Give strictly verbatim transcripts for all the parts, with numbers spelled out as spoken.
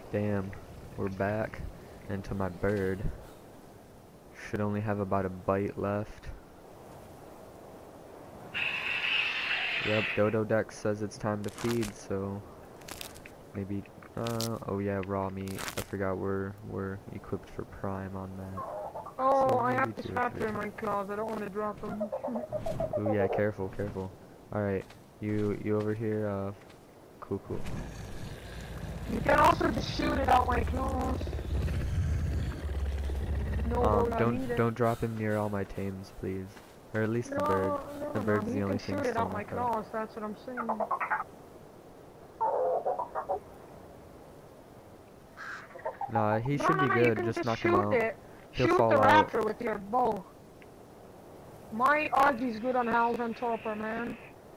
Damn, we're back. And to my bird. Should only have about a bite left. Yep, Dodo Dex says it's time to feed, so maybe, uh, oh yeah, raw meat. I forgot we're, we're equipped for prime on that. Oh, So I maybe have this two or raptor three. in my claws. I don't want to drop him. Ooh, yeah, careful, careful. Alright, you, you over here, uh, cool, cool. You can also just shoot it out my claws. No, Um, I don't, need it. don't drop him near all my tames, please. Or at least No, the bird. no, The no, bird's the you only can thing shoot it still out my knocked out. claws. That's what I'm saying. Nah, he No, should no, be no, you good, can just just knock him shoot out. it. He'll Shoot fall the out. raptor with your bow. My Argy's good on Howls and Torpor, man.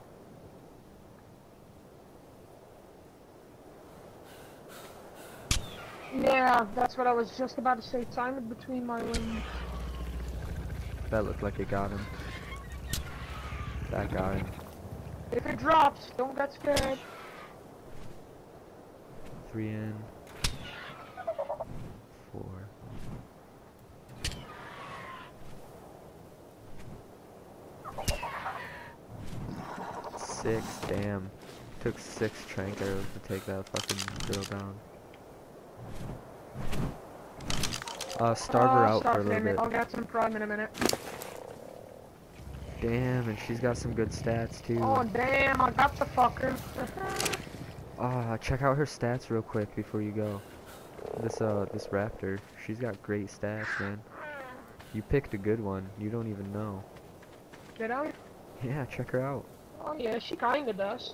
Yeah, that's what I was just about to say. Time it between my wings. That looked like it got him. That got him. If it drops, don't get scared. Three in. Four. Six, damn. Took six trank arrows to take that fucking girl down. Uh, starve her Oh, out start for a little limit. bit. I'll get some prime in a minute. Damn, and she's got some good stats too. Oh, damn, I got the fucker. Ah, check out her stats real quick before you go. This, uh, this raptor, she's got great stats, man. You picked a good one. You don't even know. Did I? Yeah, check her out. Oh, yeah, she kinda does.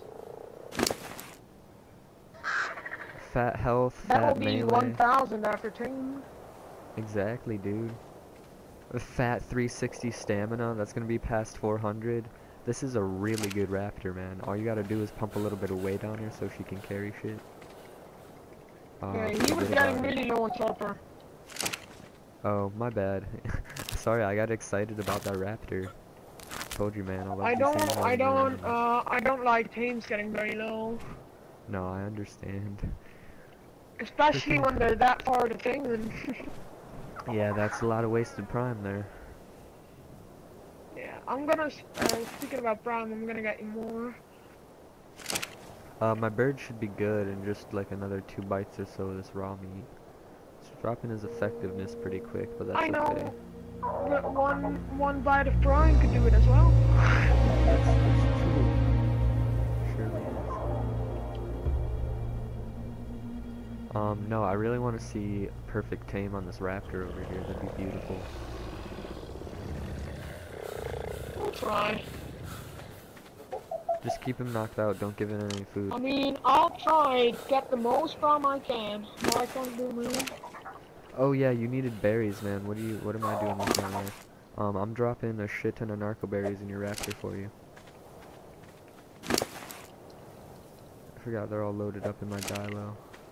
Fat health, That'll fat be melee. one thousand after ten. Exactly, dude. A fat three sixty stamina, that's gonna be past four hundred. This is a really good raptor, man. All you gotta do is pump a little bit of weight on her so she can carry shit. Uh, Yeah, he was forget getting about it. really low on Torpor. Oh, my bad. Sorry, I got excited about that raptor. Told you, man. I love I these don't, things more I than the don't, animals. uh, I don't like teams getting very low. No, I understand. Especially Freaking- when they're that far to thing. Yeah, that's a lot of wasted prime there. Yeah, I'm gonna, uh, speaking about prime, I'm gonna get you more. Uh, my bird should be good in just like another two bites or so of this raw meat. It's dropping his effectiveness pretty quick, but that's I know. okay. But one, one bite of prime could do it as well. That's, that's true. Surely is. Um, no, I really want to see a perfect tame on this raptor over here. That'd be beautiful. We'll try. Just keep him knocked out. Don't give it any food. I mean, I'll try to get the most prime I can. What I can do, man. Oh yeah, you needed berries, man. What do you? What am I doing with my life? Um, I'm dropping a shit ton of narco berries in your raptor for you. I forgot they're all loaded up in my dilo.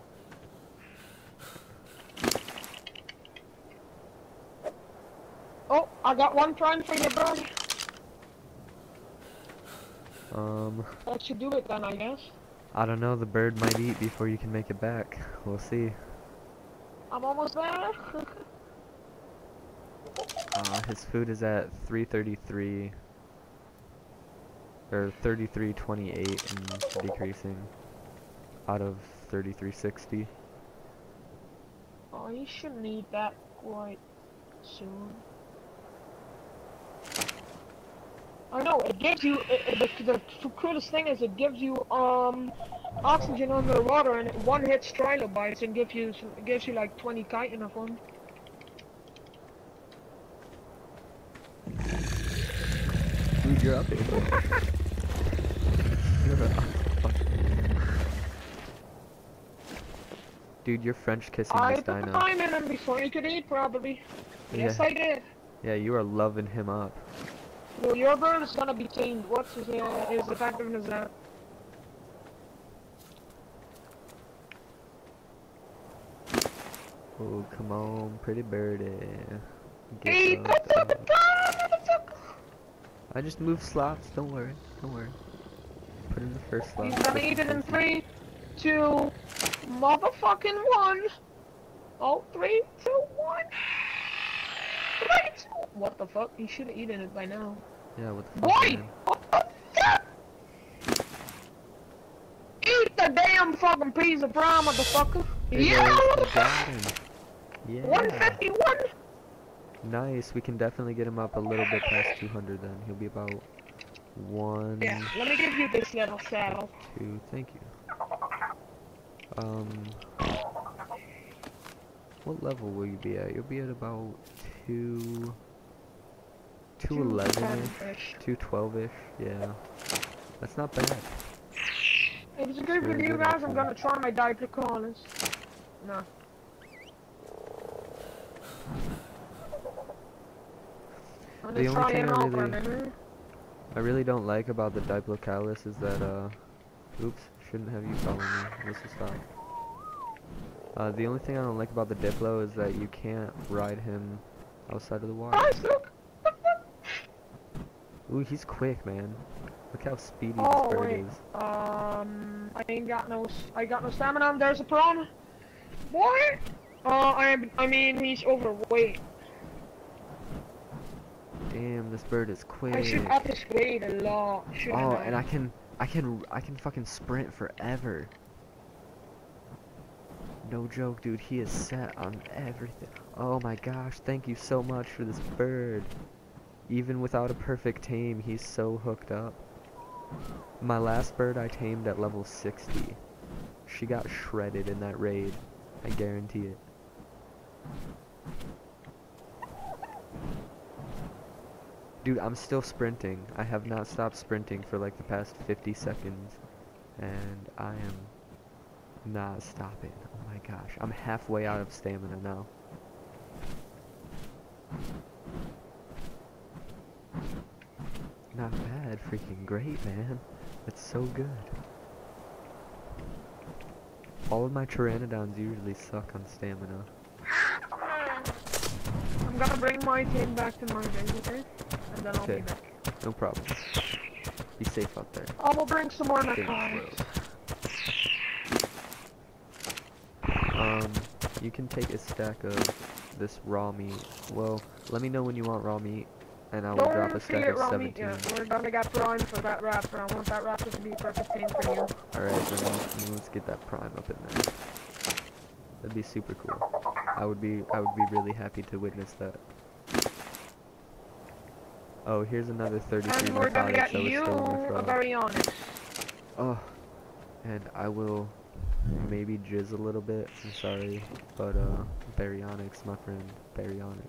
Oh, I got one prime for you, bro. Um, That should do it then, I guess. I don't know. The bird might eat before you can make it back. We'll see. I'm almost there. Uh, his food is at three thirty-three, or thirty-three twenty-eight and decreasing out of thirty-three sixty. Oh, you shouldn't need that quite soon. I know, it gives you, it, it, the, the coolest thing is it gives you, um, oxygen underwater and it one hits trilobites and gives you, it gives you like twenty chitin of them. Dude, you're up here. You're up. Dude, you're French kissing I this put the dino. time in him before he could eat, probably. Yes, Yeah. I did. Yeah, you are loving him up. Well, your bird is gonna be tamed. What's his, uh, his effectiveness at? Oh, come on, pretty birdie. Get Hey, up, that's up, up. that's up. I just moved slots, don't worry, don't worry. Put in the first slot. He's gonna put eat the it in first three, two, Motherfucking one. Oh, three, two, one. Three, two. What the fuck? You should have eaten it by now. Yeah, what the fuck, Boy! man? What the fuck? Eat the damn fucking piece of prime, motherfucker. Hey, Yeah! boys, we got him. Yeah. one fifty-one. Nice. We can definitely get him up a little bit past two hundred then. He'll be about one. Yeah, let me give you this little saddle. Two. Thank you. Um. What level will you be at? You'll be at about two. two eleven-ish. two twelve-ish. Yeah. That's not bad. If it's good with you guys, I'm gonna try my diaper collars. No. I'm The just only trying thing I out for a really, minute. I really don't like about the Diplocaulus is that, uh, oops, shouldn't have you follow me. This will stop. Uh, the only thing I don't like about the Diplo is that you can't ride him outside of the water. Guys, look! Ooh, he's quick, man. Look how speedy Oh, this bird wait. is. Um, I ain't got no, I got no stamina, and there's a piranha. Boy! Uh, I, I mean, he's overweight. Damn, this bird is quick. I should up his weight a lot, shouldn't Oh, I? and I can, I can, I can fucking sprint forever. No joke, dude. He is set on everything. Oh my gosh, thank you so much for this bird. Even without a perfect tame, he's so hooked up. My last bird I tamed at level sixty. She got shredded in that raid. I guarantee it. Dude, I'm still sprinting. I have not stopped sprinting for like the past fifty seconds. And I am not stopping. Oh my gosh. I'm halfway out of stamina now. Not bad. Freaking great, man. That's so good. All of my pteranodons usually suck on stamina. I'm gonna bring my team back to my base, okay? And then I'll Okay. be back. No problem. Be safe out there. I will bring some more Thanks, narcotics. bro. Um, you can take a stack of this raw meat. Well, let me know when you want raw meat, and I will Don't drop a stack forget of raw seventeen. meat, yeah. We're gonna get prime for that raptor. I want that raptor to be a perfect team for you. Alright, then let's, let's get that prime up in there. That'd be super cool. I would be I would be really happy to witness that. Oh, here's another thirty-three And we're gonna narcotics get that was you stolen a from. baryonyx. Oh, and I will maybe jizz a little bit. I'm sorry, but uh, baryonyx, my friend, baryonyx.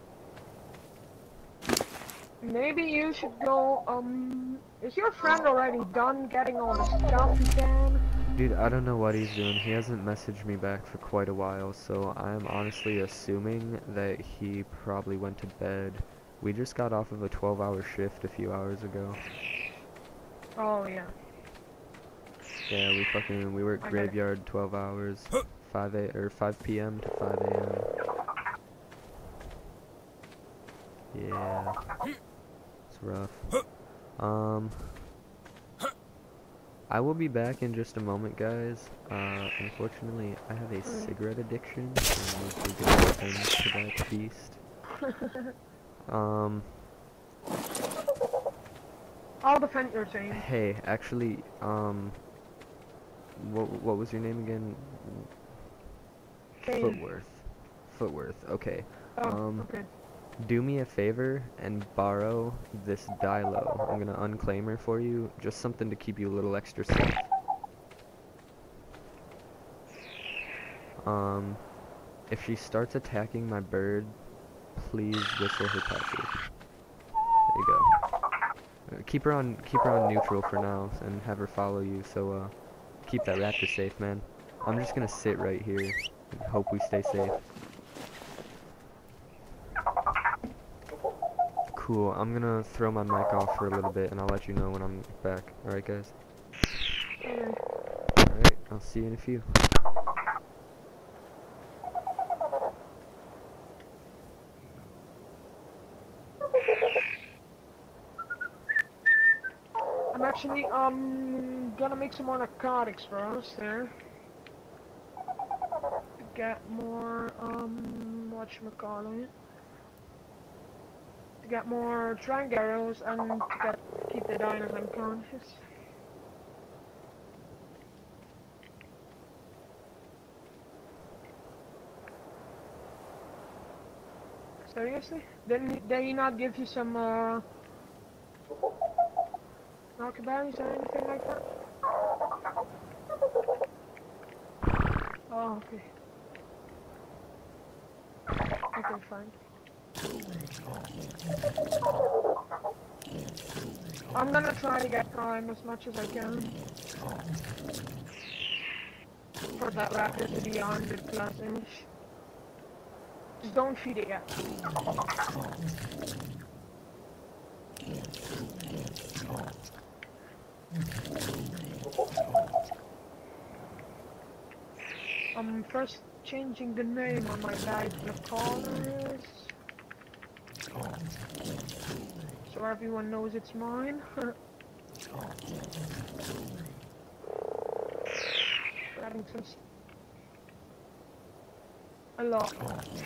Maybe you should go, um, is your friend already done getting all the stuff he can? Dude, I don't know what he's doing. He hasn't messaged me back for quite a while, so I'm honestly assuming that he probably went to bed. We just got off of a twelve hour shift a few hours ago. Oh, yeah. Yeah, we fucking, we worked I get it. graveyard twelve hours, five a or five p m to five a m Yeah, it's rough. Um, I will be back in just a moment, guys. Uh, unfortunately, I have a cigarette addiction, so I need to get things to that beast. Um, I'll defend your team. hey, actually, um, what, what was your name again? Team. Footworth. Footworth, okay. Oh, Um, okay. do me a favor and borrow this Dilo. I'm gonna unclaim her for you, just something to keep you a little extra safe. Um, if she starts attacking my bird, please whistle her passive. There you go. Uh, keep her on, keep her on neutral for now, and have her follow you. So, uh, keep that raptor safe, man. I'm just gonna sit right here and hope we stay safe. Cool. I'm gonna throw my mic off for a little bit, and I'll let you know when I'm back. All right, guys. Okay. All right. I'll see you in a few. I'm actually, um, gonna make some more narcotics for us there. get more, um, whatchamacallit, to get more drag arrows and to get, keep the diners unconscious. Seriously? Didn't he, did he not give you some, uh, knockaboutties or anything like that? Oh, okay. Okay, fine. I'm gonna try to get prime as much as I can. For that raptor to be one hundred plus inch. Just don't feed it yet. I'm first changing the name on my bag to the colors. So everyone knows it's mine. Adding some... A lot.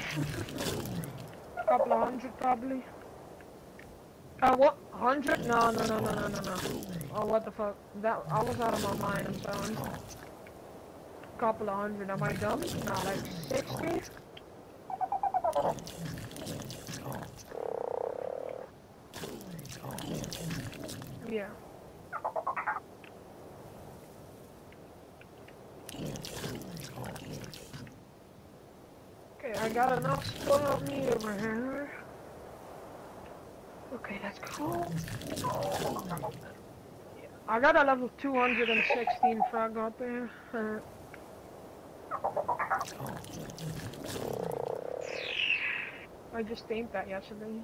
A couple of hundred probably. Uh, what? Hundred? No, no, no, no, no, no, no. Oh, what the fuck? That, I was out of my mind, I'm sorry. Couple of hundred, am I dumb? No, like sixty? Yeah. Okay, I got enough spoiled meat over here. Okay, that's cool. Yeah. I got a level two hundred sixteen frog out there. I just aimed that yesterday.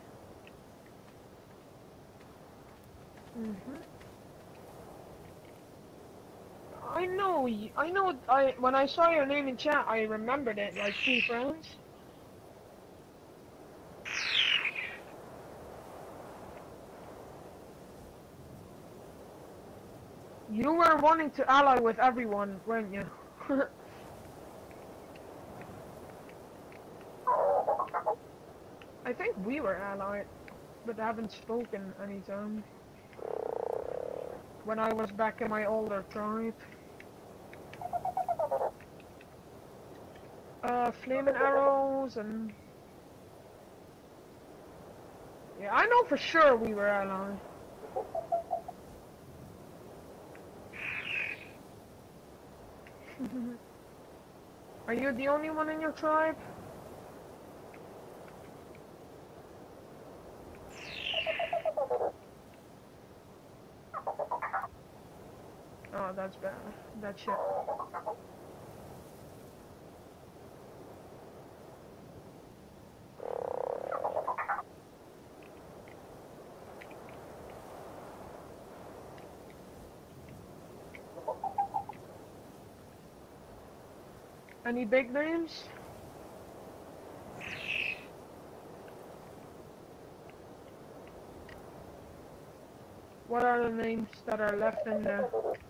Mm-hmm. I know, y- I know, I, when I saw your name in chat, I remembered it, like three friends. You were wanting to ally with everyone, weren't you? I think we were allied, but haven't spoken anytime. When I was back in my older tribe. Uh, flaming arrows and... Yeah, I know for sure we were allied. Are you the only one in your tribe? Oh, that's bad. That shit. Any big names? What are the names that are left in there?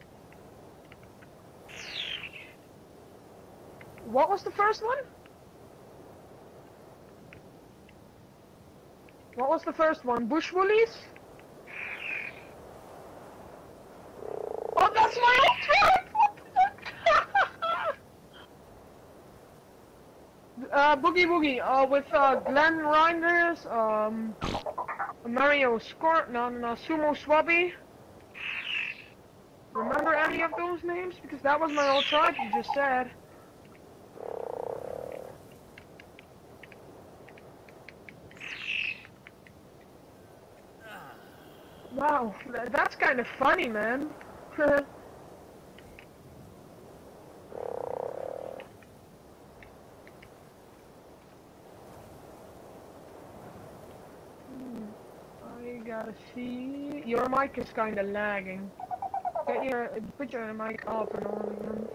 What was the first one? What was the first one? Bush Woolies? Oh, that's my old tribe! What the fuck? uh, Boogie Boogie, uh, with, uh, Glenn Reinders, um, Mario Scort, no, no, no, Sumo Swabby. Remember any of those names? Because that was my old tribe you just said. Wow, th that's kind of funny, man. Hmm, I gotta see. Your mic is kind of lagging. Get your put your mic off and on again.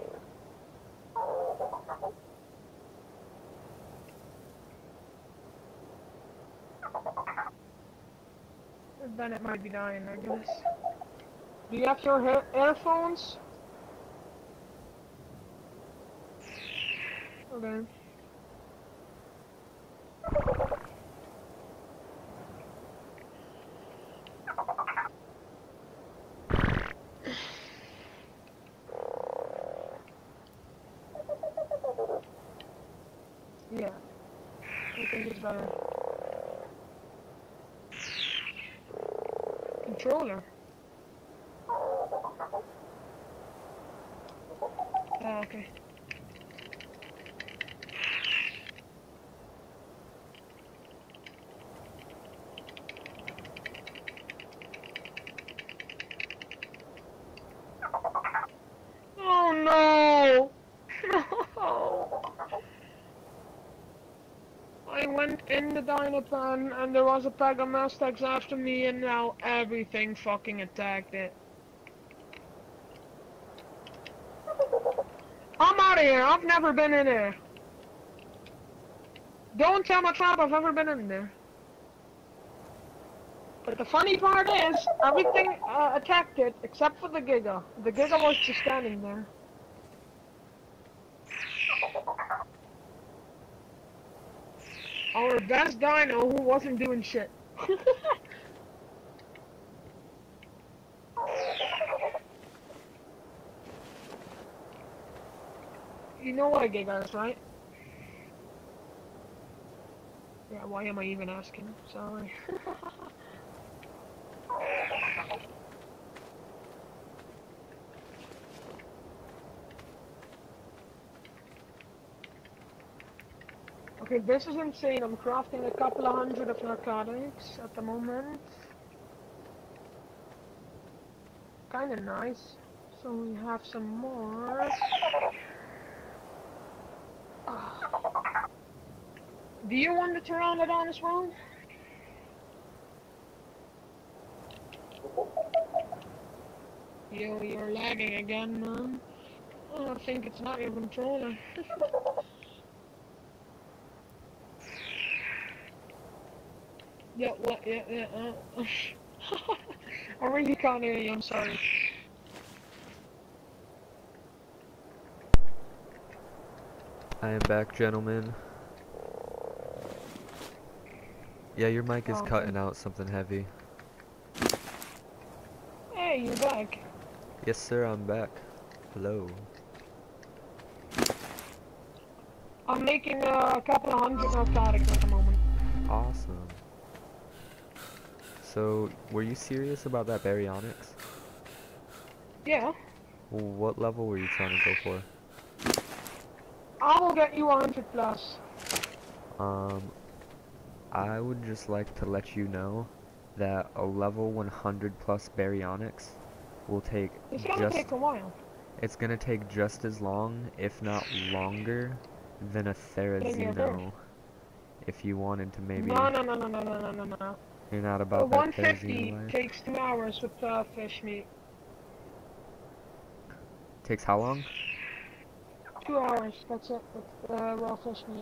Then it might be dying, I guess. Do you have your he earphones? Okay. Yeah. I think it's better. Controller. Oh, okay. Oh no! No! I went in the Dynapan and there was a pack of Mustangs after me and now everything fucking attacked it. I'm out of here, I've never been in there. Don't tell my tribe I've ever been in there. But the funny part is, everything uh, attacked it except for the Giga. The Giga was just standing there. Our best dino who wasn't doing shit. You know what a Giga is, right? Yeah, why am I even asking? Sorry. Okay, this is insane. I'm crafting a couple of hundred of narcotics at the moment. Kinda nice. So we have some more. Ah. Do you want the Pteranodon as well? Yo, you're lagging again, man. Oh, I think it's not your controller. Yeah, what? Yeah, yeah, uh. I really can't hear you, I'm sorry. I am back, gentlemen. Yeah, your mic is Oh, cutting okay. out something heavy. Hey, you're back. Yes, sir, I'm back. Hello. I'm making uh, a couple of hundred narcotics at the moment. Awesome. So, were you serious about that baryonyx? Yeah. Well, what level were you trying to go for? I will get you a hundred plus. Um, I would just like to let you know that a level one hundred plus baryonyx will take It's gonna just... take a while. It's gonna take just as long, if not longer, than a Getting your bear. Therizino. If you wanted to maybe... No, no, no, no, no, no, no, no, no. You're not Uh, about that one Therizino fifty life? takes two hours with uh, fish meat. Takes how long? Two hours, that's it, with uh, raw fish meat.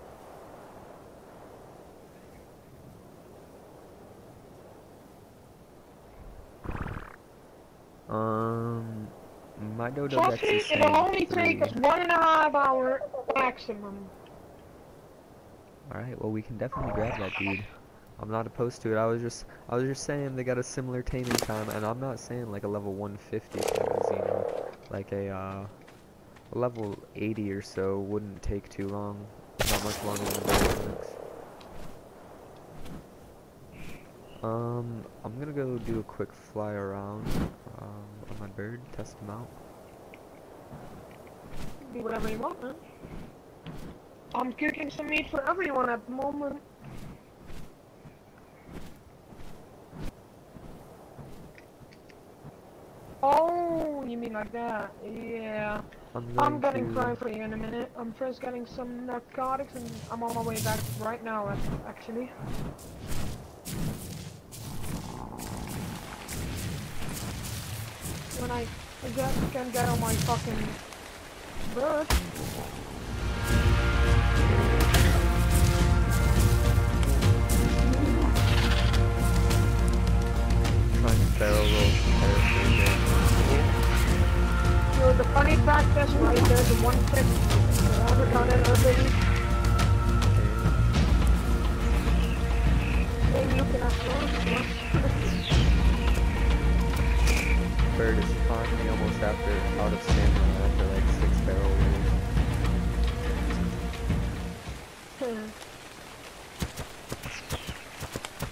Um, my dodo Trust dex me, is saying it'll only three. take us one and a half hour maximum. Alright, well we can definitely grab that dude. I'm not opposed to it. I was just I was just saying they got a similar taming time, and I'm not saying like a level one fifty Therizino. Like a uh a level eighty or so wouldn't take too long. Not much longer than baryonyx. Um, I'm gonna go do a quick fly around um, on my bird, test him out. Do whatever you want, man. I'm cooking some meat for everyone at the moment. Oh, you mean like that? Yeah. I'm, I'm going getting to... fry for you in a minute. I'm first getting some narcotics and I'm on my way back right now, actually. When I just can get on my fucking bird. Trying to barrel roll some parachute. So the funny fact is, right, there's a one fifty. Whoever got it earlier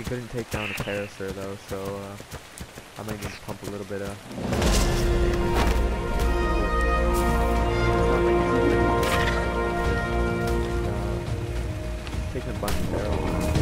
couldn't take down a parasaur though, so uh, I might need to pump a little bit of uh, taking a bunch of barrels.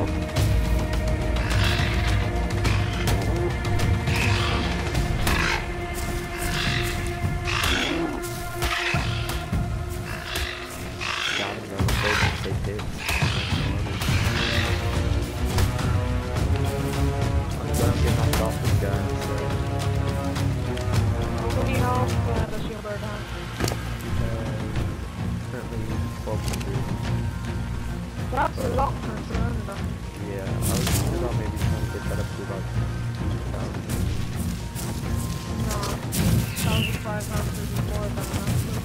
That's a lot for a cylinder. Yeah, I was thinking about maybe trying to get that up to about two thousand. No, one thousand five hundred is more than enough.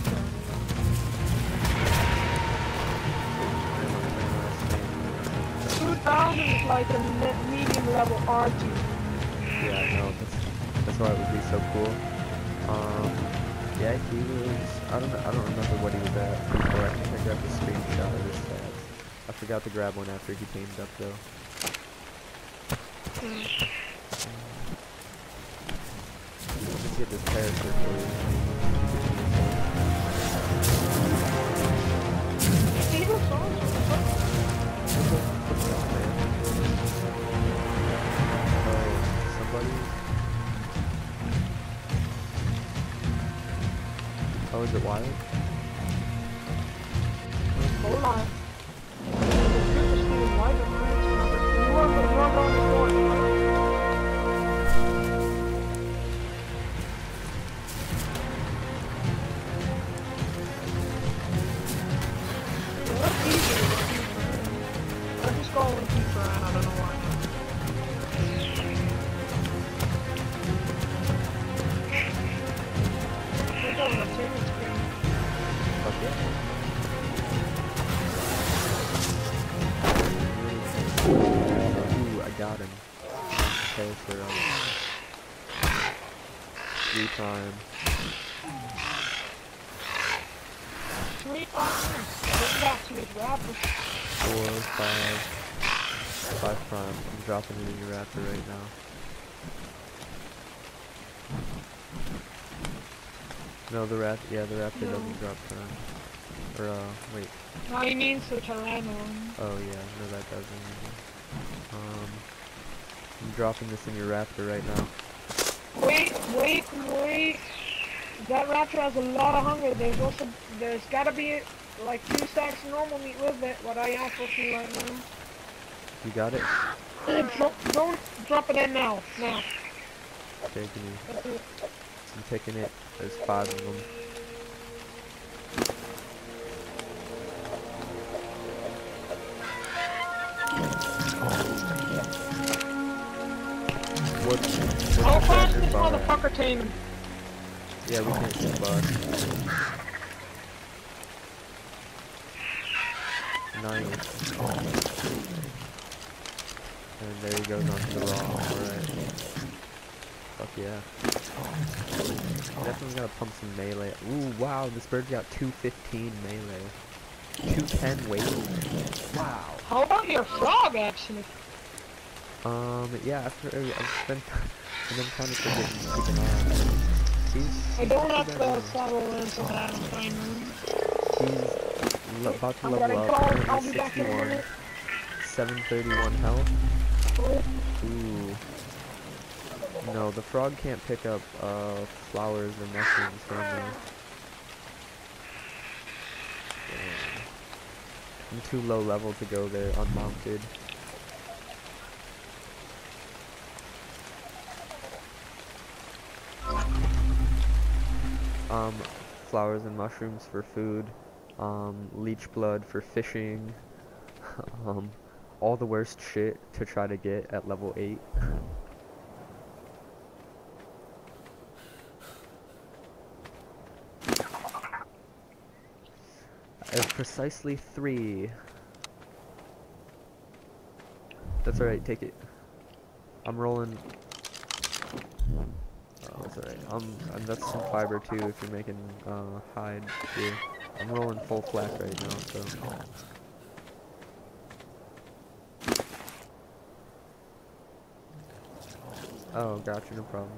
two thousand is like a medium level R two. Yeah, I know. That's, that's why it would be so cool. Um, yeah, he was. I don't know. I don't remember what he was at before. I think I grabbed a screenshot of his stats. I forgot to grab one after he teamed up, though. Mm. Let's get this parasaur for you. Eagle songs? What the fuck? Oh, somebody? Oh, is it wild? Hold on. You are the one on the floor, right? That's easy. I just call him Keeper, and I don't know why. We're going to take it screen. Fuck yeah. Ooh, I got him. Okay, for um, three time. Three times. Get back to his rapper. Four, five, five prime. I'm dropping it in your raptor right now. No, the rat. Yeah, the raptor No. doesn't drop prime. Or uh, wait. No, he means the Tyranno. Oh yeah, no, that doesn't. Um, I'm dropping this in your raptor right now. Wait, wait, wait. That raptor has a lot of hunger. There's also, there's gotta be like two stacks of normal meat with it. What I offer to you right now. You got it? Drop, don't drop it in now. Now. Taking it. I'm taking it. There's five of them. What? What's How the fast standard this bar? motherfucker tame? Yeah, we can't see the bar. Nice. And there he goes onto the raw. Alright. Fuck yeah. Definitely gotta pump some melee. Ooh, wow, this bird got two fifteen melee. two ten weight. Wow. How about your frog, actually? Um, yeah, after uh, I've been, I've been kind of forgetting to keep an eye on him. He's, I don't he's have too the bad saddle in, so that I'm fine. He's le about to I'm level gonna up. go. Currently I'll be back in a sixty-one. minute. seven thirty-one health. Oh, Ooh. No, the frog can't pick up uh, flowers or mushrooms from me. Damn. I'm too low level to go there unmounted. Um, flowers and mushrooms for food. Um, leech blood for fishing. um, all the worst shit to try to get at level eight. I have precisely three. That's alright, take it. I'm rolling. Oh, that's alright. Um, and that's some fiber too if you're making uh, hide here. I'm rolling full flak right now, so. Oh, gotcha, no problem.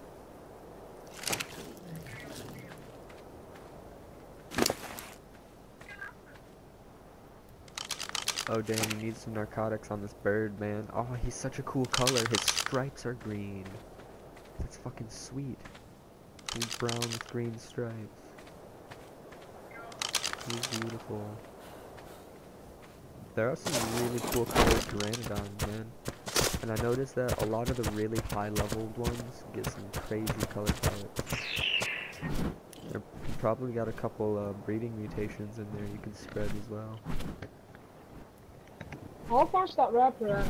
Oh damn, you need some narcotics on this bird, man. Oh, he's such a cool color. His stripes are green. That's fucking sweet. He's brown with green stripes. He's beautiful. There are some really cool colored pteranodons, man. And I noticed that a lot of the really high leveled ones get some crazy color palettes. They're probably got a couple uh, breeding mutations in there you can spread as well. How far's that rapper at?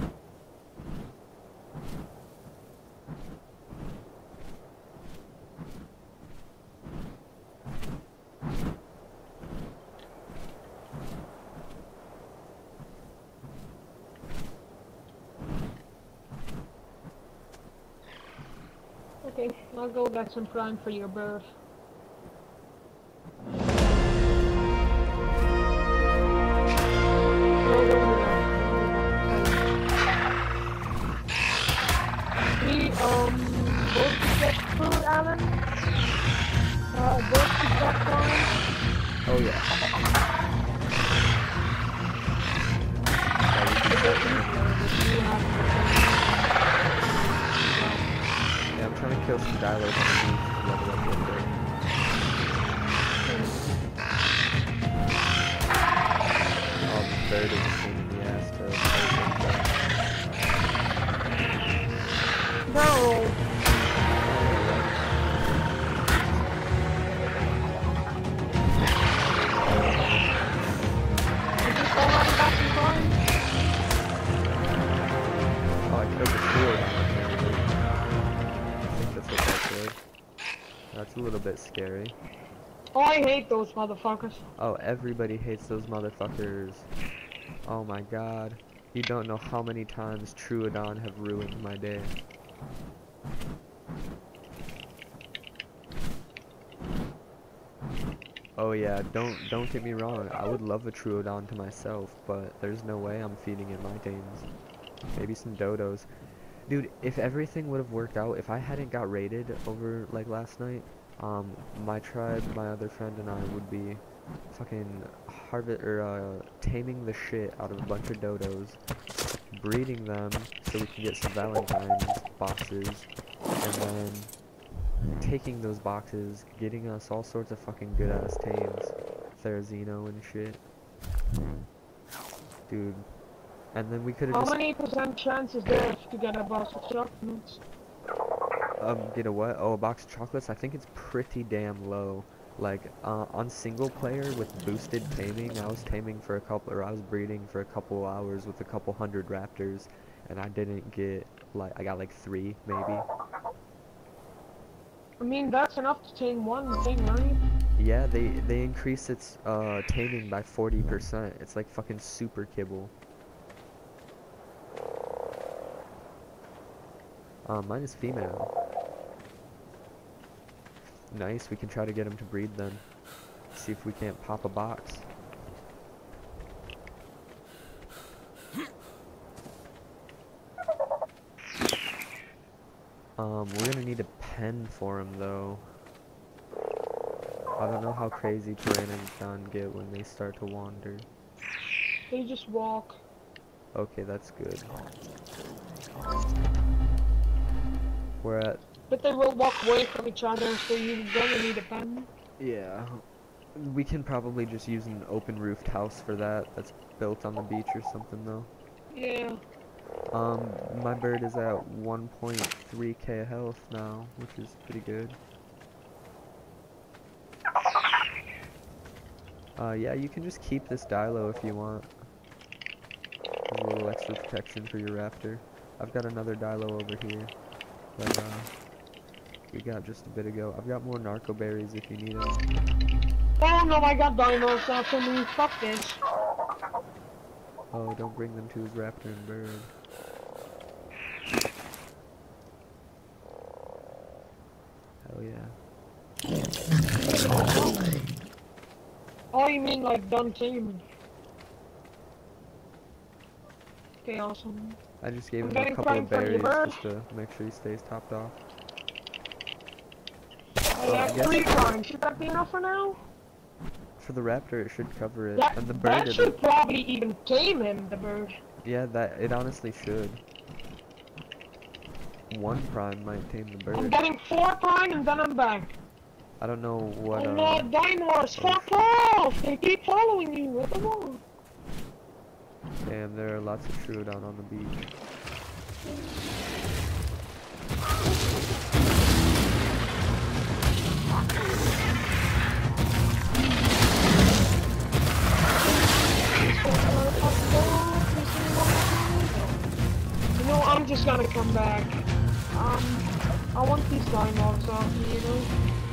Okay, I'll go get some prime for your bird. We, um, both to get food, Alan? Uh, both to get prime? Oh yeah. Yeah, I'm trying to kill some dilos on the beach to level up real quick. Oh, the bird is a pain in the ass to No! Is this all I'm back in time? Oh, I killed the steward on it. I think that's what that did. That's a little bit scary. Oh, I hate those motherfuckers. Oh, everybody hates those motherfuckers. Oh my god. You don't know how many times Truodon have ruined my day. Oh yeah, don't don't get me wrong. I would love a Truodon to myself, but there's no way I'm feeding it my dames. Maybe some dodos. Dude, if everything would have worked out, if I hadn't got raided over like last night, um, my tribe, my other friend and I would be fucking harvest or uh, taming the shit out of a bunch of dodos, breeding them so we can get some Valentine's boxes, and then taking those boxes, getting us all sorts of fucking good ass tames, Therizino and shit, dude. And then we could have How just many percent chance is there to get a box of chocolates? um get a what? Oh, a box of chocolates. I think it's pretty damn low. Like uh, on single player with boosted taming, I was taming for a couple, or I was breeding for a couple hours with a couple hundred raptors, and I didn't get like I got like three maybe. I mean, that's enough to tame one thing, right? Yeah, they they increase its uh taming by forty percent. It's like fucking super kibble. Um, mine is female. Nice, we can try to get him to breed then. See if we can't pop a box. Um, we're gonna need a pen for him though. I don't know how crazy Pteranodon get when they start to wander. They just walk. Okay, that's good. We're at... But they will walk away from each other, so you're gonna need a pen. Yeah. We can probably just use an open roofed house for that. That's built on the beach or something though. Yeah. Um, my bird is at one point three K health now, which is pretty good. Uh, yeah, you can just keep this Dilo if you want. There's a little extra protection for your raptor. I've got another Dilo over here. But, uh, we got just a bit ago. I've got more narco berries if you need them. Oh no, I got dinos after me. Fuck this. Oh, don't bring them to his raptor and bird. Hell yeah. Oh, you mean like done taming? Okay, awesome. I just gave I'm him a getting couple prime of for you, berries bird. just to make sure he stays topped off. I Oh, I got guess three prime. Should that be enough for now? for the raptor it should cover it. That, And the bird that it'll, should probably even tame him, the bird. yeah, that it honestly should. One prime might tame the I'm bird. getting four prime and then I'm back. I don't know what, Oh uh... no, Dinosaurs, oh, fuck off! They keep following you, what the fuck? damn, there are lots of shrew down on the beach. You know, I'm just gonna come back. Um, I want these dinosaurs off me, you know?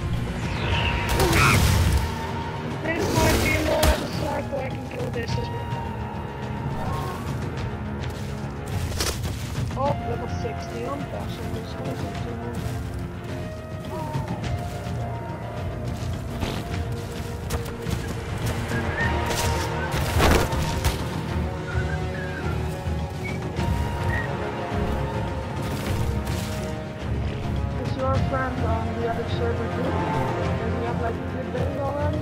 This might be a little of a cycle, I can kill this as well. Oh, level sixty, I'm passing this one. Is your friend on the other server too? Does he have like a good days already?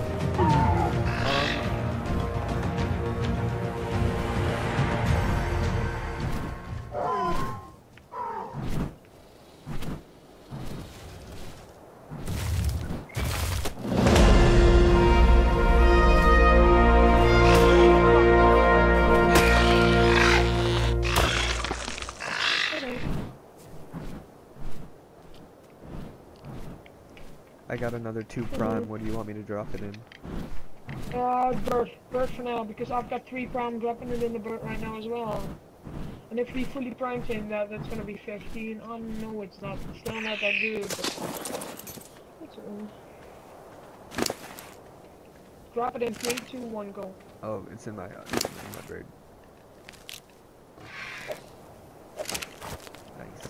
I got another two prime, what do you want me to drop it in? Uh, bird. Bird for now, because I've got three prime dropping it in the bird right now as well. And if we fully prime chain that, that's gonna be fifteen. Oh no, it's not. It's still not that good, but... It's all. Drop it in three, two, one, go. Oh, it's in my, uh, it's in my bird. Nice.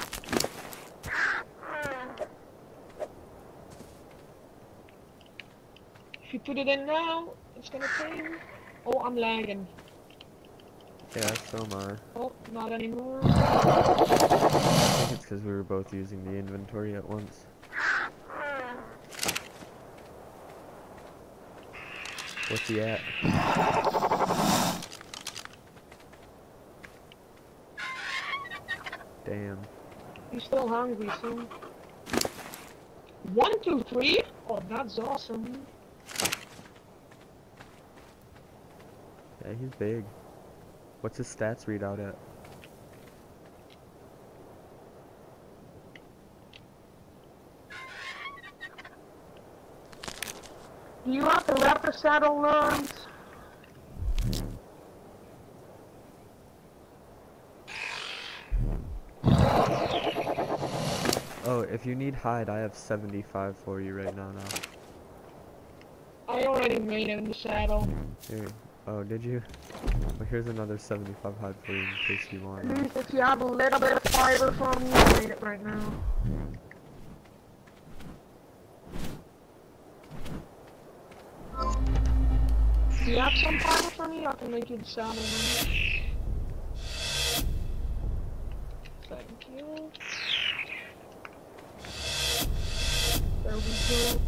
If you put it in now, it's gonna tame. Oh, I'm lagging. Yeah, so am I. Oh, not anymore. I think it's because we were both using the inventory at once. What's he at? Damn. He's still hungry, so... One, two, three? Oh, that's awesome. Yeah, he's big. What's his stats readout at? Do you have the raptor saddle learned? Oh, if you need hide, I have seventy-five for you right now now. I already made him the saddle. Here. Oh, did you? Well, here's another seventy-five hide for you in case you want. At least if you have a little bit of fiber from me, I made it right now. Do you have some fiber for me? I can make you the saddle. Thank you. There we go.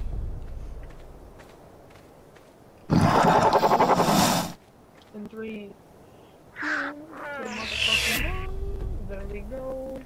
In three, two, two, motherfucking one. There we go.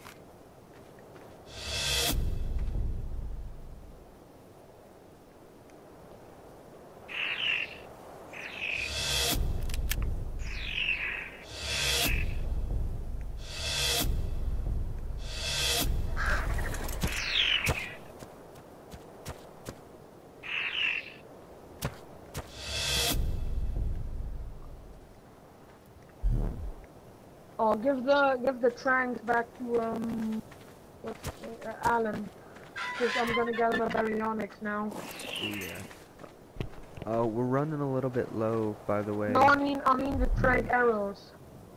Oh, give the give the trank back to um, what's uh, Allon, because I'm gonna get him a baryonyx now. Yeah. Oh, we're running a little bit low, by the way. No, I mean I mean the trank arrows.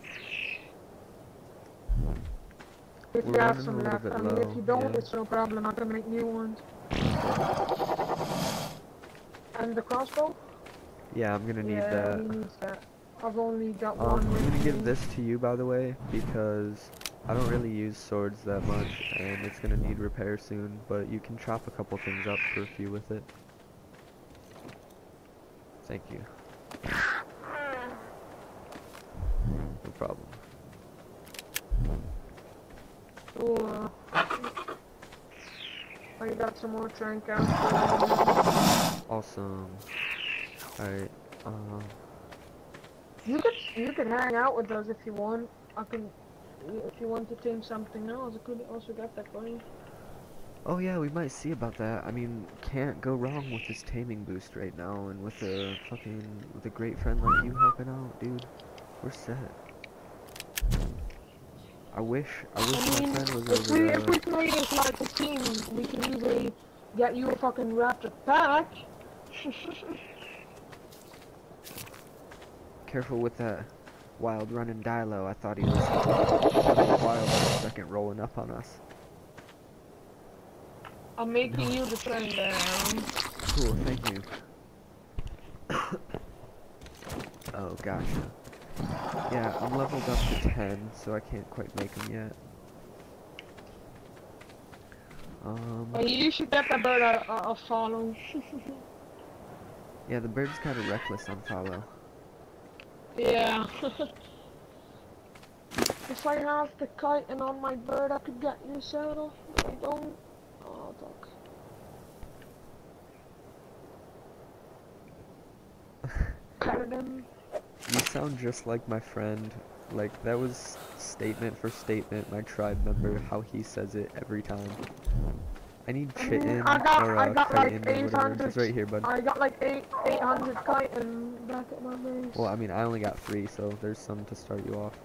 If We're you have running some a little left, bit I mean low, if you don't, yeah. it's no problem. I can make new ones. And the crossbow? Yeah, I'm gonna need Yeah, that. he needs that. I've only got Um, one. I'm gonna give remaining. this to you, by the way, because I don't really use swords that much, and it's gonna need repair soon, but you can chop a couple things up for a few with it. Thank you. No problem. Oh, uh, I got some more trank out. Awesome. Alright, um... You could you could hang out with us if you want. I can if you want to tame something else. I could also get that for you. Oh yeah, we might see about that. I mean, can't go wrong with this taming boost right now, and with a fucking with a great friend like you helping out, dude. We're set. I wish I wish I my mean, friend was if over we if uh we play this like a team, we can easily get you a fucking raptor pack. Careful with that wild running Dilo. I thought he was running wild for a second, rolling up on us. I'm making No. you the friend there, Aaron. Cool, thank you. Oh, gotcha. Yeah, I'm leveled up to ten, so I can't quite make them yet. Um, Oh, you should get that bird a, a, a follow. yeah, the bird's kind of reckless on follow. Yeah. If I have the kite and on my bird, I could get you a saddle. If I don't, oh fuck. Pardon. You sound just like my friend. Like, that was statement for statement, my tribe member, how he says it every time. I need chitin I got, or I uh, got like chitin or eight whatever. hundred. It's right here, bud. I got like eight, eight hundred chitin back at my base. Well, I mean, I only got three, so there's some to start you off.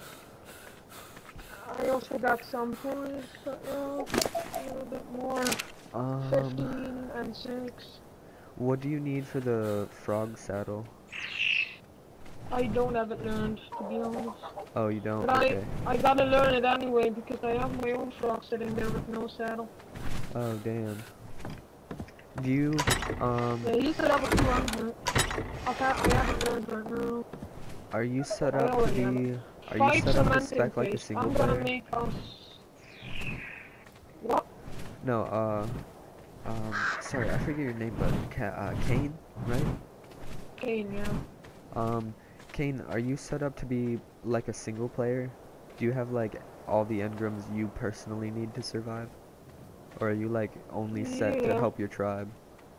I also got some points, but yeah, a little bit more. Um, Fifteen and six. what do you need for the frog saddle? I don't have it learned, to be honest. Oh, you don't? But Okay. I, I gotta learn it anyway because I have my own frog sitting there with no saddle. Oh, damn. Do you, um, Yeah, he's at level two hundred. I can't, I haven't learned right now. are you set I up to already have be, it. are you Five set up to cementing spec like a paste. single I'm gonna player? make us... What? No, uh, um, sorry, I forget your name, but, Ka uh, Kane, right? Kane, yeah. Um, Kane, are you set up to be like a single player? Do you have like all the engrams you personally need to survive? Or are you like only set to Yeah. help your tribe?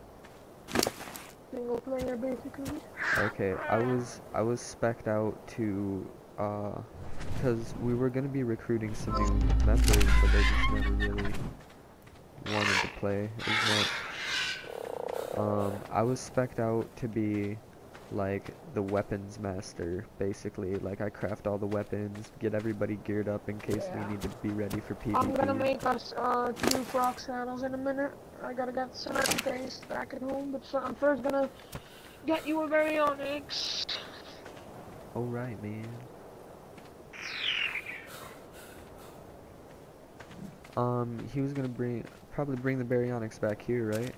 Single player, basically. Okay, I was I was spec'd out to uh, cause we were gonna be recruiting some new members, but they just never really wanted to play as much. Um, I was spec'd out to be like the weapons master, basically. Like I craft all the weapons, get everybody geared up in case Yeah. we need to be ready for PvP. I'm gonna make us uh, two frog saddles in a minute. I gotta get some things back at home, but so I'm first gonna get you a baryonyx. Alright, man. Um, he was gonna bring, probably bring the baryonyx back here, right?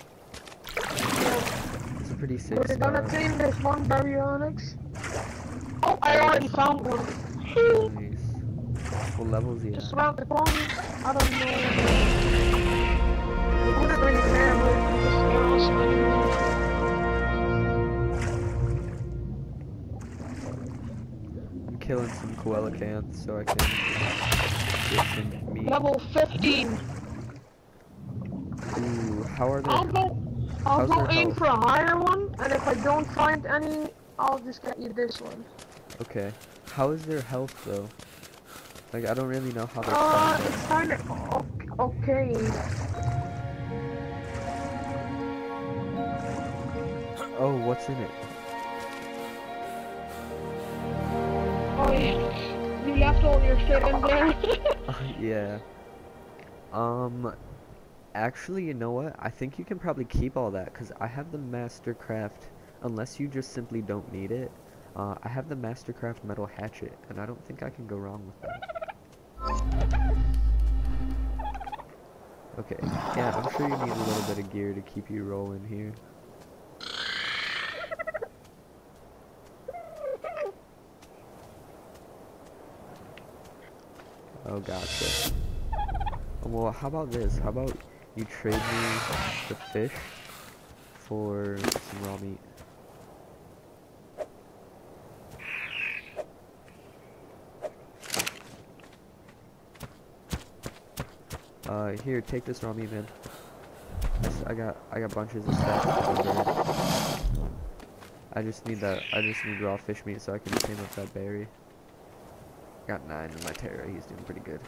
It's a pretty safe We're gonna spot. tame this one baryonyx. Oh, I already found one. Nice. What level is he Just at? around the corner. I don't know. It wouldn't really care, but just awesome anyway. I'm killing some coelacanths so I can get some meat. Level fifteen. Ooh, how are they? I'll go. I'll How's go their aim health? for a higher one, and if I don't find any, I'll just get you this one. Okay. How is their health though? Like, I don't really know how they're Uh, fighting. it's kind of okay. Oh, what's in it? Oh yeah, you left all your shit in there. Yeah. Um, actually, you know what? I think you can probably keep all that, because I have the Mastercraft, unless you just simply don't need it. Uh, I have the Mastercraft metal hatchet, and I don't think I can go wrong with that. Okay, yeah, I'm sure you need a little bit of gear to keep you rolling here. Oh, gotcha. Well, how about this? How about you trade me the fish for some raw meat? Uh, here, take this raw meat, man. I got, I got bunches of stuff. I just need that. I just need raw fish meat so I can tame up that berry. Got nine in my Terra. He's doing pretty good.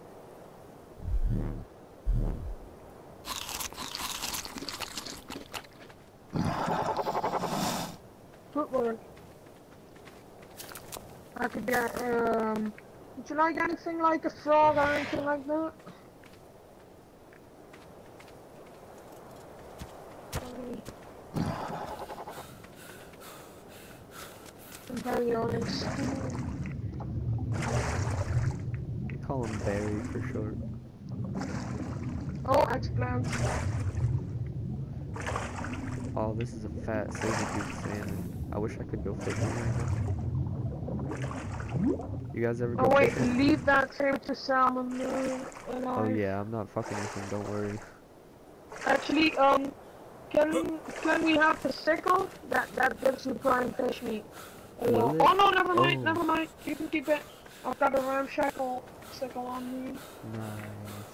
Footwork. I could get, um, would you like anything like a frog or anything like that? I'm very honest. We call him Barry for short. Oh, eggplant. Oh, this is a fat saber-tooth salmon. I wish I could go fishing right now. You guys ever go Oh wait, fishing? leave that saber-tooth salmon uh, alive. Oh yeah, I'm not fucking with him, don't worry. Actually, um, can can we have the sickle? That that gives you prime fish meat. Uh, Will it? oh no, never mind, Oh. never mind. You can keep it. I've got a ramshackle sickle on me. Nice.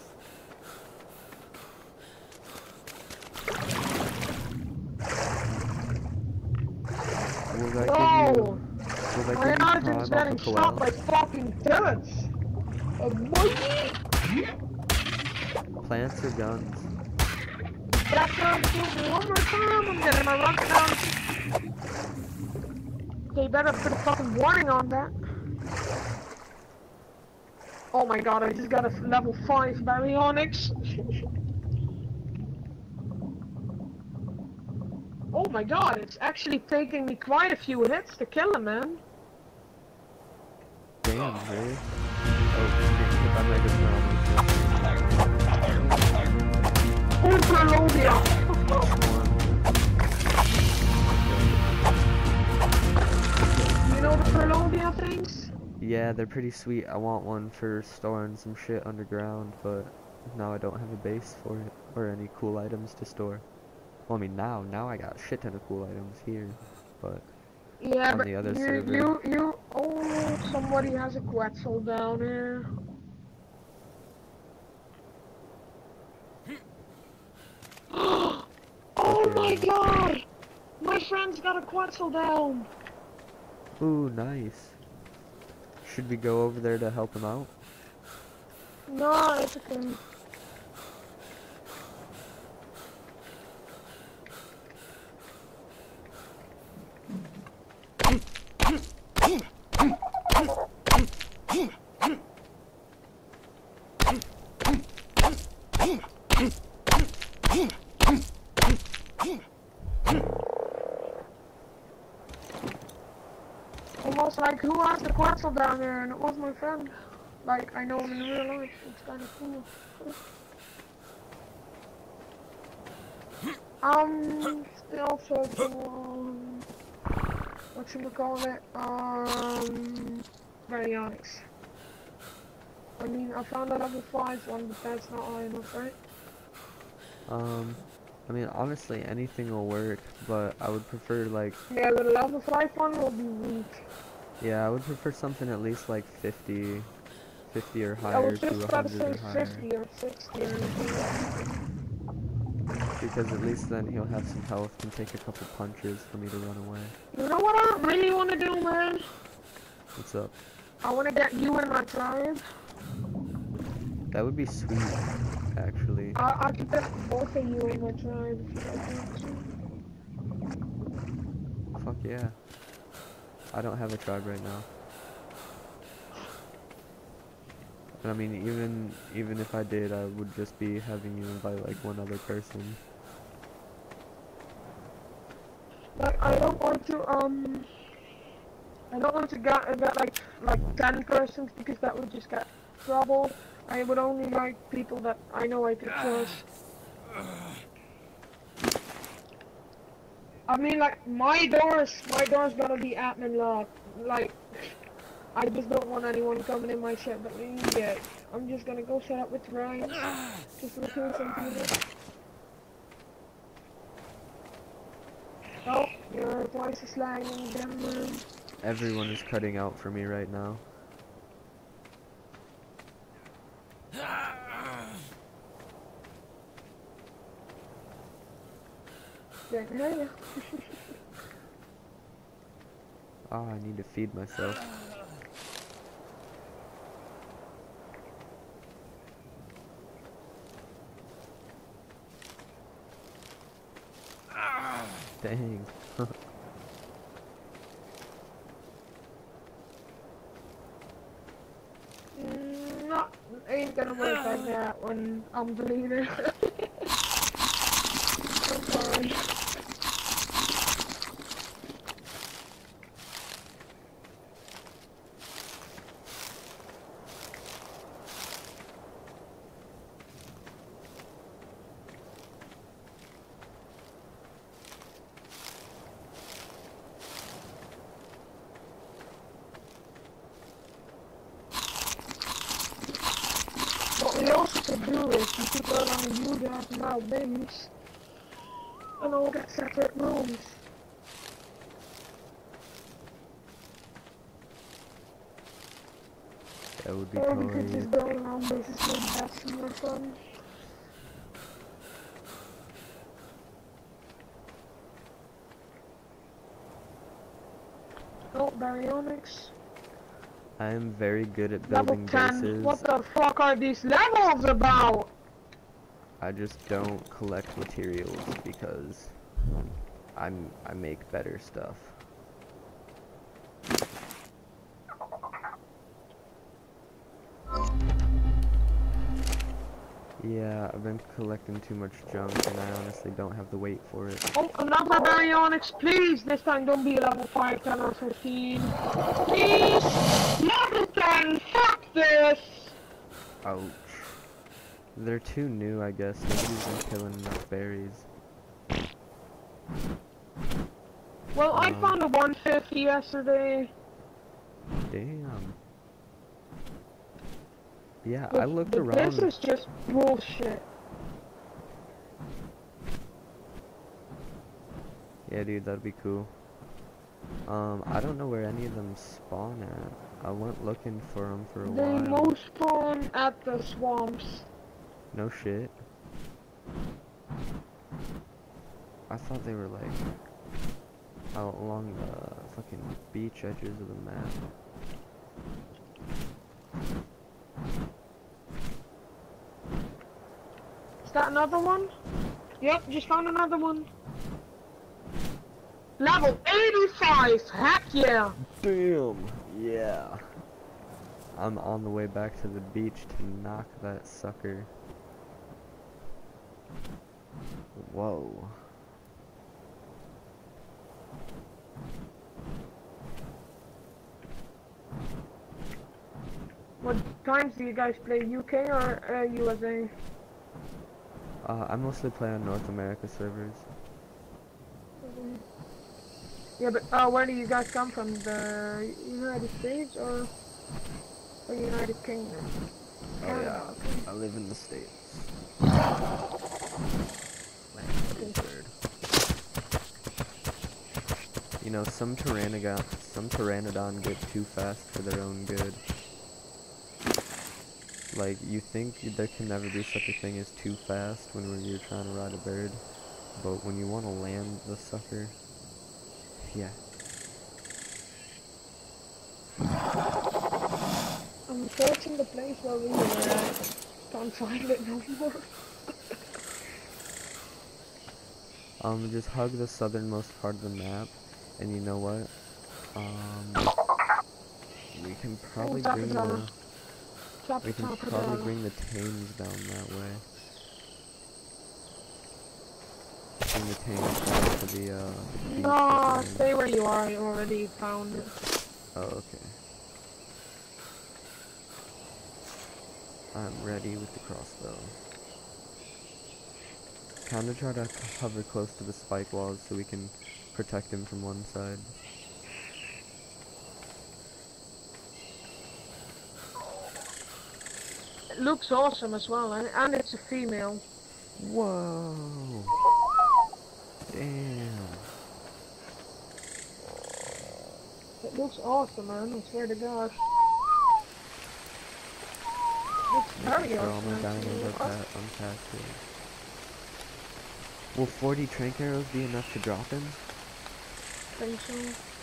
Will that Whoa! give you, will that My give you arms prime is off getting the shot by koala? fucking pellets. A monkey? Plants or guns? That sounds stupid. One more time, I'm getting my rocket down. Okay, you better put a fucking warning on that. Oh my god, I just got a level five baryonyx. Oh my god, it's actually taking me quite a few hits to kill him, man. Damn, really? Oh, if I make a Oh, Prologia! You know the Prologia things? Yeah, they're pretty sweet. I want one for storing some shit underground, but now I don't have a base for it, or any cool items to store. Well, I mean, now, now I got a shit ton of cool items here, but Yeah, on but the other you, server. you, you, oh, somebody has a Quetzal down here. Oh my god! My friend's got a Quetzal down! Ooh, nice. Should we go over there to help him out? No, it's okay. Almost like, who has the Quetzal down there? And it was my friend. Like, I know him in real life. It's kind of cool. Um, still searching on, what should we call it? Um, baryonyx. I mean, I found a level five one, but that's not high enough, right? Um, I mean, honestly, anything will work, but I would prefer, like... Yeah, the level five one will be weak. Yeah, I would prefer something at least like fifty, fifty or higher I was to just about to one hundred say or higher. fifty or sixty or anything. Because at least then he'll have some health and take a couple punches for me to run away. You know what I really want to do, man? What's up? I want to get you in my tribe. That would be sweet, actually. I, I could get both of you in my tribe if you guys want to. Fuck yeah. I don't have a tribe right now. And I mean, even even if I did, I would just be having you invite like one other person. Like, I don't want to, um... I don't want to get, get like, like ten persons because that would just get trouble. I would only like people that I know I could trust. I mean, like, my doors, my door's gonna be admin locked. Like, I just don't want anyone coming in my ship but me yet. I'm just gonna go set up with Ryan's. Just to kill some people. Oh, your voice is lagging again, man. Everyone is cutting out for me right now. Yeah, I can hear you. Ah, I need to feed myself. Dang. Mm, not, ain't gonna work like that when I'm the leader. I'm sorry. What we also could do is we could go on the U dot now base and all get separate rooms. That would be Or we could tight. just go around bases and have some more fun. Oh, baryonyx. I am very good at Level building ten. bases. What the fuck are these levels about? I just don't collect materials because I'm I make better stuff. Yeah, I've been collecting too much junk and I honestly don't have the weight for it. Oh, another baryonyx, please! This time don't be level five, ten or fifteen. Please! Level ten! Fuck this! Ouch. They're too new, I guess. Nobody's been killing enough berries. Well, I Um, found a one fifty yesterday. Damn. Yeah, But, I looked but around. this is just bullshit. Yeah, dude, that'd be cool. Um, I don't know where any of them spawn at. I went looking for them for a They while. most spawn at the swamps. No shit. I thought they were like out along the fucking beach edges of the map. Is that another one? Yep, just found another one. Level eighty-five! Heck yeah! Damn! Yeah. I'm on the way back to the beach to knock that sucker. Whoa. What times do you guys play? U K or uh, U S A? Uh, I mostly play on North America servers. Mm-hmm. Yeah, but uh, where do you guys come from? The United States or the United Kingdom? Oh yeah, I live in the States. You know, some Pteranodon, some Pteranodon get too fast for their own good. Like, you think there can never be such a thing as too fast when you're trying to ride a bird, but when you want to land the sucker, yeah. I'm searching the place where we were at. Can't find it no more. Um, just hug the southernmost part of the map, and you know what? Um, we can probably Oh, bring the, Chop we can chop probably down. bring the tames down that way. Bring the tames down to the, uh, the beach. No, stay where you are. I already found it. Oh, okay. I'm ready with the crossbow. Kinda try to hover close to the spike walls so we can protect him from one side. it looks awesome as well, and, and it's a female. Whoa. Damn. It looks awesome, man. I swear to God. It looks very Bro, I'm awesome. gonna actually. download that unpack it. Will forty trank arrows be enough to drop him? I think so.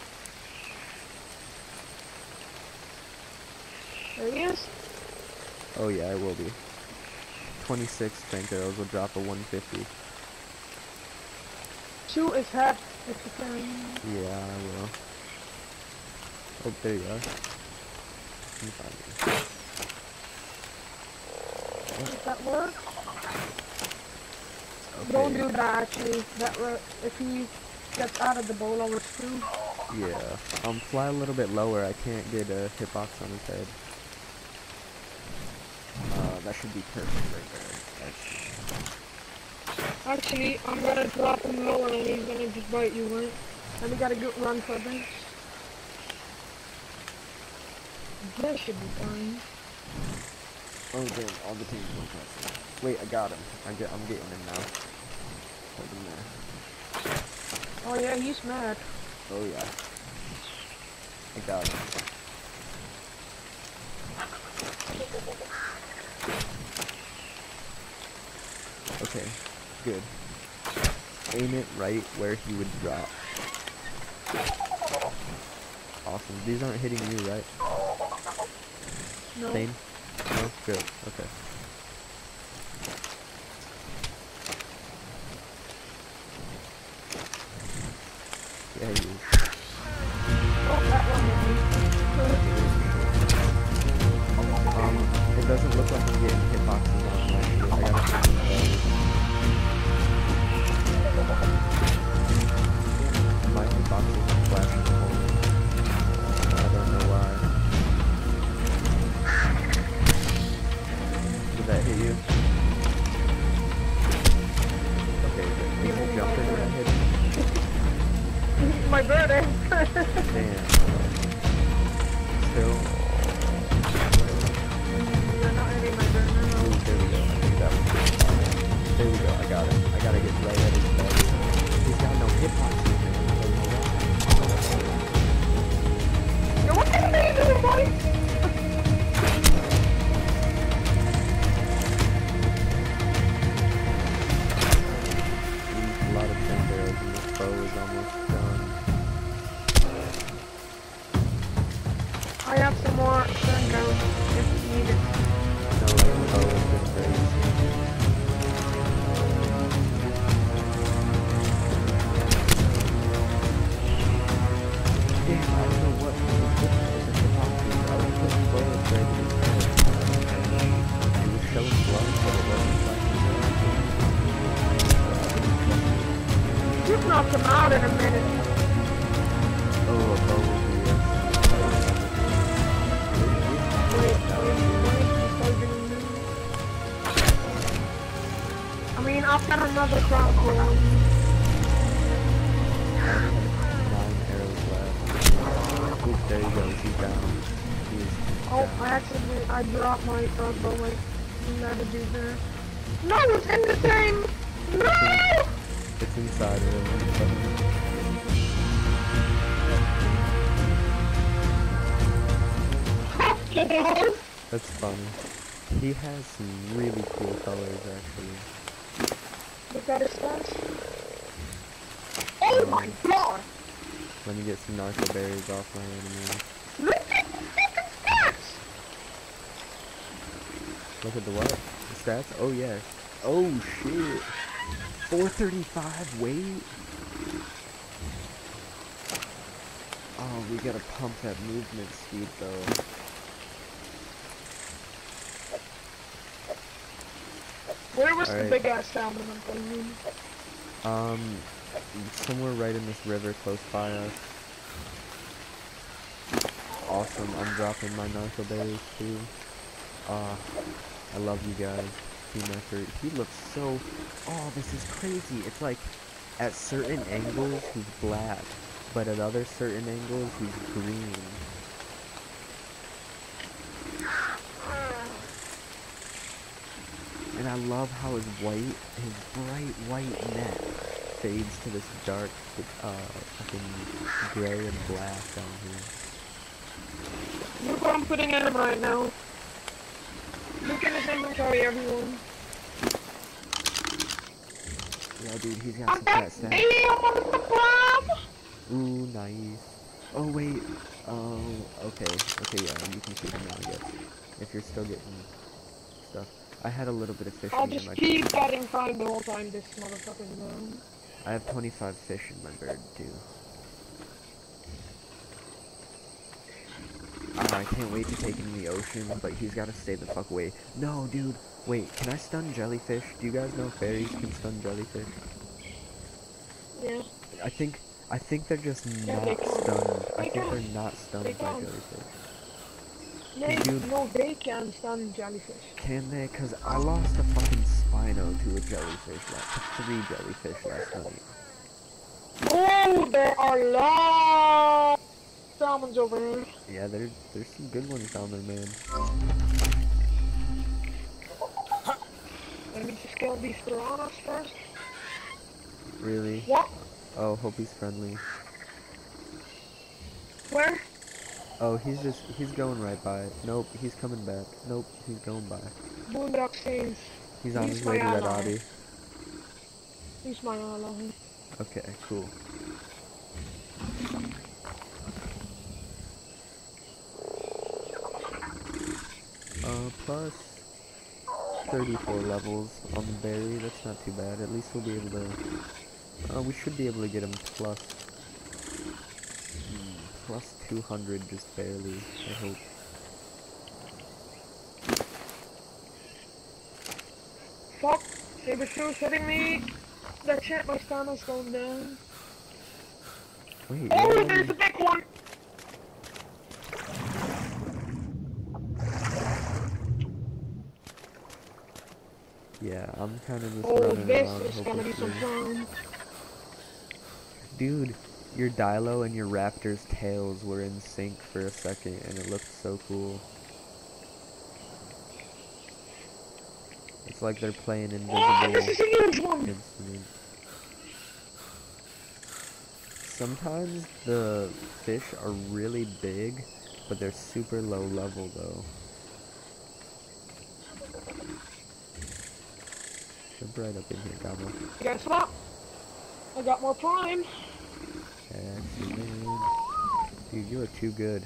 There he is. Oh yeah, it will be. twenty-six trank arrows will drop a one fifty. Shoot his head if you can. Yeah, I will. Oh, there you are. You find me. Does that work? Okay. Don't do that actually. That work. If he gets out of the bowl, I'll screw. Yeah. Um, fly a little bit lower. I can't get a hitbox on his head. Uh, that should be perfect right there. That's Actually, I'm gonna drop him lower and he's gonna just bite you, right? And we gotta go run for this. That should be fine. Oh damn, all the teams were pressing. Wait, I got him. I get, I'm getting him now. Hold him there. Oh yeah, he's mad. Oh yeah. I got him. Okay, good. Aim it right where he would drop. Awesome. These aren't hitting you, right? No. Same? No? Good. Okay. Yeah, you. Oh, that one Um, it doesn't look like I'm getting hitboxes on him, actually. I gotta fix some those. My hitboxes are flashing forward. I don't know why. Did that hit you? Okay, good. Did you jump in when I hit him? My bird, eh? Damn. Still. You're not hitting my bird now. Ooh, there we go. I think that was good. There we go. I got it. I gotta get right at his belly. He's got no hitboxes, man. I don't know why. Yo, what the hell are you doing, boy? Used a lot of tank arrows and this bow is almost done. I have some more turn down if needed. No, like the bow has been crazy. Damn, I don't know what was different with the hitboxes. I was putting bullets right in his head. It was showing blood, but it wasn't flashing out. Just knock him out in a minute. Oh, a bow would be a... Wait, wait, wait, before you move. I mean, I've got another crop going. Nine arrows left. Oop, there he goes. He's down. He's Oh, down. I accidentally, I dropped my crossbow, like, not to do that. No, it's in the thing! No! It's inside of him. That's funny. He has some really cool colors, actually. Look at his stats. Oh my god! Let me get some narco berries off my enemy. Look at the fucking stats! Look at the what? The stats? Oh, yeah. Oh, shit. four thirty-five, wait. Oh, we gotta pump that movement speed, though. Where was All right. the big ass salmon I'm thinking? Um, somewhere right in this river close by us. Awesome, I'm dropping my narco berries too. Uh, I love you guys. Team effort. He looks so... Oh, this is crazy. It's like, at certain angles, he's black. But at other certain angles, he's green. And I love how his white, his bright white net fades to this dark, uh, fucking gray and black down here. Look what I'm putting in him right now. Look at his inventory, everyone. Yeah, dude, he's got some fat stats. Damn, the bomb! Ooh, nice. Oh, wait. Oh, okay. Okay, yeah, you can shoot him now, I guess. If you're still getting stuff. I had a little bit of fish I'll in just my keep getting five the whole time this motherfucking room. I have twenty-five fish in my bird, too. Uh, I can't wait to take him in the ocean, but he's gotta stay the fuck away. No, dude. Wait, can I stun jellyfish? Do you guys know fairies can stun jellyfish? Yeah. I think, I think they're just Yeah, not they can. stunned. I They think can. they're not stunned They by can. jellyfish. They, Dude. no, they can stun jellyfish. Can they? Cause I lost a fucking Spino to a jellyfish, last, to three jellyfish last night. Oh, there are lots of salmons over here. Yeah, there, there's some good ones down there, man. Let me just kill these piranhas first. Really? What? Oh, hope he's friendly. Where? Oh, he's just, he's going right by. Nope, he's coming back. Nope, he's going by. Boondock Saints. He's on He's his way to my Red ally. Audi. He's my ally. Okay, cool. Uh, plus thirty-four levels on the berry. That's not too bad. At least we'll be able to, uh, we should be able to get him plus, hmm, plus two hundred just barely, I hope. Fuck. Saber shoes hitting me. That shit, my stamina's going down. Wait, Oh, really? there's a big one. Yeah, I'm kind of just Oh, running this around is gonna be some hopelessly. fun. Dude, your Dilo and your Raptor's tails were in sync for a second, and it looked so cool. It's like they're playing invisible Oh, this is a huge one. instrument. Sometimes the fish are really big, but they're super low level though. Jump right up in here, Gobble. Guess what? I got more prime. Excellent. Dude, you are too good.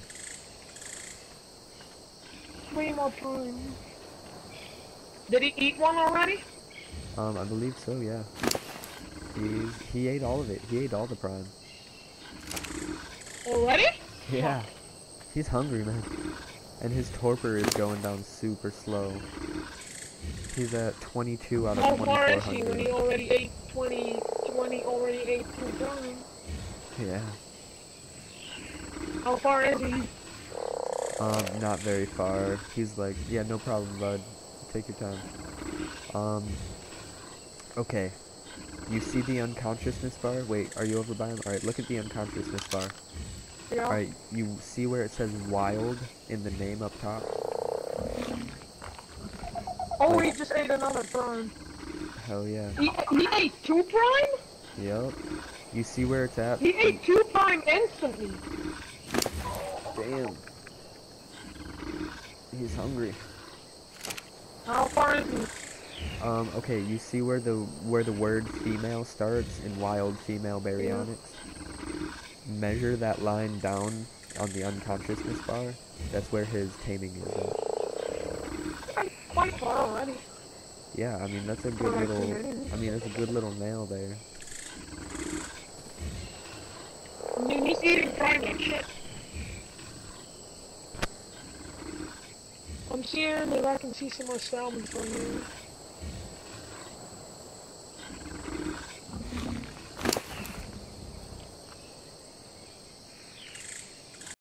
Three more prime. Did he eat one already? Um, I believe so, yeah. He's, he ate all of it. He ate all the prime. Already? Yeah. He's hungry, man. And his torpor is going down super slow. He's at twenty-two out of How far twenty-four is he when he hundred. already ate twenty, twenty already ate two prime? Yeah. How far is he? Um, not very far. He's like, yeah, no problem, bud. Take your time. Um, okay. You see the unconsciousness bar? Wait, are you over by him? Alright, look at the unconsciousness bar. Yeah. Alright, you see where it says wild in the name up top? Oh, Like, he just ate another prime. hell yeah. He, he ate two prime? Yep. You see where it's at? He ate two prime instantly. Damn. He's hungry. How far is he? Um, okay, you see where the where the word female starts in wild female baryonyx? Measure that line down on the unconsciousness bar. That's where his taming is at. I'm quite far already. Yeah, I mean that's a good Alright, little yeah. I mean that's a good little nail there. I mean, he's eating prime like shit. I'm seeing if I can see some more salmon from you.